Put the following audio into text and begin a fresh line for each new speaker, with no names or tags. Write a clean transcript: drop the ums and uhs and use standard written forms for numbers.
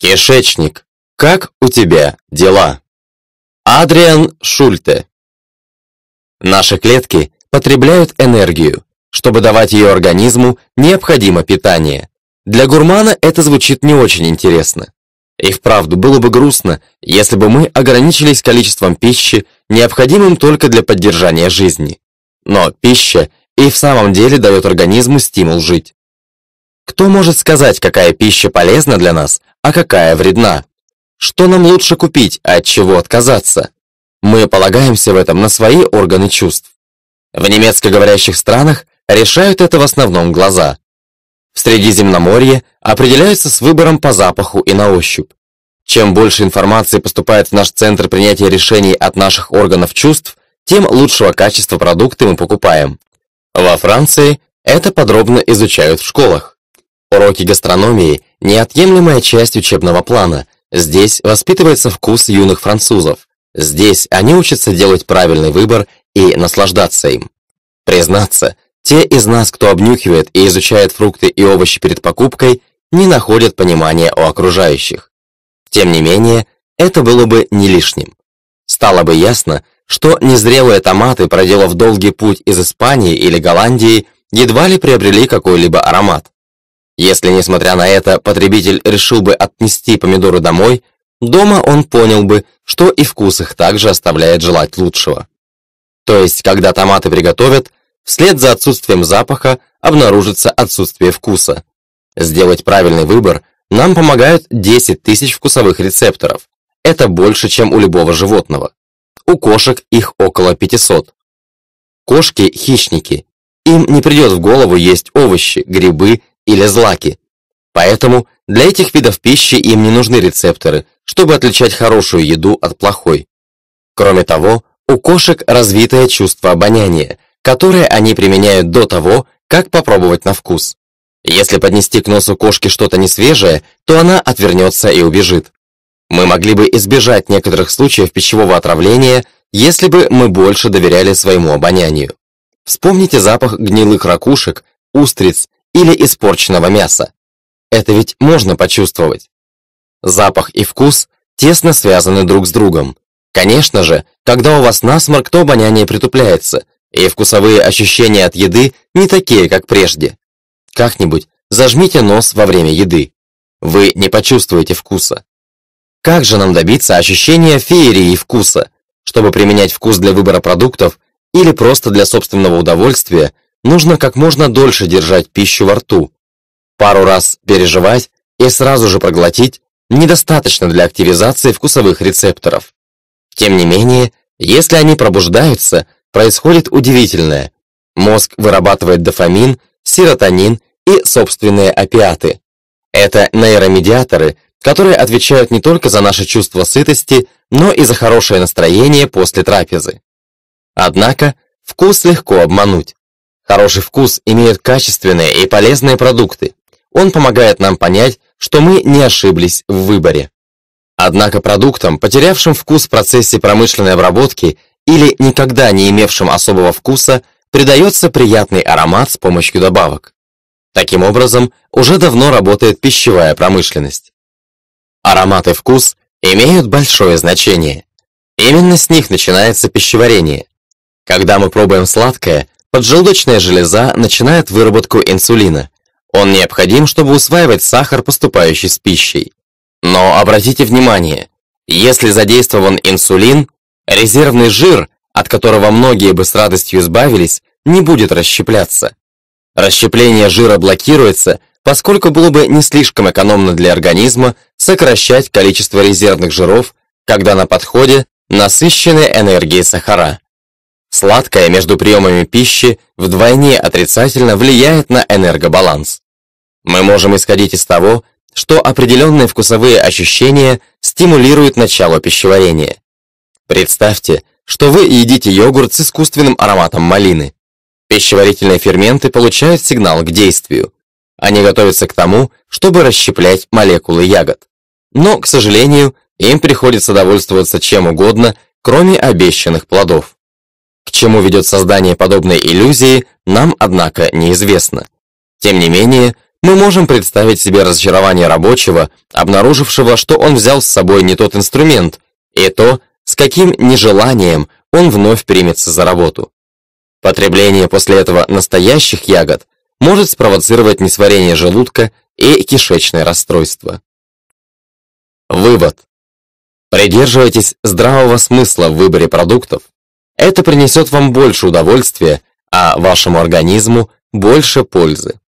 Кишечник. Как у тебя дела? Адриан Шульте. Наши клетки потребляют энергию. Чтобы давать ее организму, необходимо питание. Для гурмана это звучит не очень интересно. И вправду было бы грустно, если бы мы ограничились количеством пищи, необходимым только для поддержания жизни. Но пища и в самом деле дает организму стимул жить. Кто может сказать, какая пища полезна для нас, а какая вредна? Что нам лучше купить, а от чего отказаться? Мы полагаемся в этом на свои органы чувств. В немецкоговорящих странах решают это в основном глаза. В Средиземноморье определяются с выбором по запаху и на ощупь. Чем больше информации поступает в наш центр принятия решений от наших органов чувств, тем лучшего качества продукты мы покупаем. Во Франции это подробно изучают в школах. Уроки гастрономии – неотъемлемая часть учебного плана. Здесь воспитывается вкус юных французов. Здесь они учатся делать правильный выбор и наслаждаться им. Признаться, те из нас, кто обнюхивает и изучает фрукты и овощи перед покупкой, не находят понимания у окружающих. Тем не менее, это было бы не лишним. Стало бы ясно, что незрелые томаты, проделав долгий путь из Испании или Голландии, едва ли приобрели какой-либо аромат. Если, несмотря на это, потребитель решил бы отнести помидоры домой, дома он понял бы, что и вкус их также оставляет желать лучшего. То есть, когда томаты приготовят, вслед за отсутствием запаха обнаружится отсутствие вкуса. Сделать правильный выбор нам помогают 10 тысяч вкусовых рецепторов. Это больше, чем у любого животного. У кошек их около 500. Кошки – хищники. Им не придет в голову есть овощи, грибы или злаки. Поэтому для этих видов пищи им не нужны рецепторы, чтобы отличать хорошую еду от плохой. Кроме того, у кошек развитое чувство обоняния, которое они применяют до того, как попробовать на вкус. Если поднести к носу кошки что-то несвежее, то она отвернется и убежит. Мы могли бы избежать некоторых случаев пищевого отравления, если бы мы больше доверяли своему обонянию. Вспомните запах гнилых ракушек, устриц или испорченного мяса. Это ведь можно почувствовать. Запах и вкус тесно связаны друг с другом. Конечно же, когда у вас насморк, то обоняние притупляется, и вкусовые ощущения от еды не такие, как прежде. Как-нибудь зажмите нос во время еды. Вы не почувствуете вкуса. Как же нам добиться ощущения феерии вкуса? Чтобы применять вкус для выбора продуктов или просто для собственного удовольствия, нужно как можно дольше держать пищу во рту. Пару раз пережевать и сразу же проглотить недостаточно для активизации вкусовых рецепторов. Тем не менее, если они пробуждаются, происходит удивительное. Мозг вырабатывает дофамин, серотонин и собственные опиаты. Это нейромедиаторы, которые отвечают не только за наше чувство сытости, но и за хорошее настроение после трапезы. Однако, вкус легко обмануть. Хороший вкус имеют качественные и полезные продукты. Он помогает нам понять, что мы не ошиблись в выборе. Однако продуктам, потерявшим вкус в процессе промышленной обработки или никогда не имевшим особого вкуса, придается приятный аромат с помощью добавок. Таким образом, уже давно работает пищевая промышленность. Аромат и вкус имеют большое значение. Именно с них начинается пищеварение. Когда мы пробуем сладкое, поджелудочная железа начинает выработку инсулина. Он необходим, чтобы усваивать сахар, поступающий с пищей. Но обратите внимание, если задействован инсулин, резервный жир, от которого многие бы с радостью избавились, не будет расщепляться. Расщепление жира блокируется, поскольку было бы не слишком экономно для организма сокращать количество резервных жиров, когда на подходе насыщенные энергией сахара. Сладкое между приемами пищи вдвойне отрицательно влияет на энергобаланс. Мы можем исходить из того, что определенные вкусовые ощущения стимулируют начало пищеварения. Представьте, что вы едите йогурт с искусственным ароматом малины. Пищеварительные ферменты получают сигнал к действию. Они готовятся к тому, чтобы расщеплять молекулы ягод. Но, к сожалению, им приходится довольствоваться чем угодно, кроме обещанных плодов. К чему ведет создание подобной иллюзии, нам, однако, неизвестно. Тем не менее, мы можем представить себе разочарование рабочего, обнаружившего, что он взял с собой не тот инструмент, и то, с каким нежеланием он вновь примется за работу. Потребление после этого настоящих ягод может спровоцировать несварение желудка и кишечное расстройство. Вывод. Придерживайтесь здравого смысла в выборе продуктов. Это принесет вам больше удовольствия, а вашему организму больше пользы.